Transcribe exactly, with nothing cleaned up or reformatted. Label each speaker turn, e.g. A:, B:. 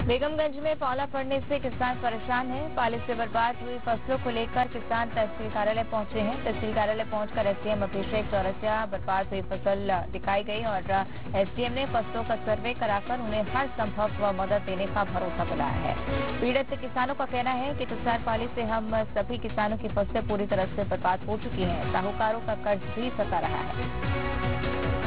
A: बेगमगंज में पाला पड़ने से किसान परेशान हैं। पाले से बर्बाद हुई फसलों को लेकर किसान तहसील कार्यालय पहुंचे हैं। तहसील कार्यालय पहुंचकर एसडीएम अभिषेक चौरसिया बर्बाद हुई फसल दिखाई गई और एसडीएम ने फसलों का सर्वे कराकर उन्हें हर संभव मदद देने का भरोसा दिलाया है। पीड़ित किसानों का कहना है कि तुषार पाली से हम सभी किसानों की फसलें पूरी तरह से बर्बाद हो चुकी हैं। साहूकारों का कर्ज भी सता रहा है।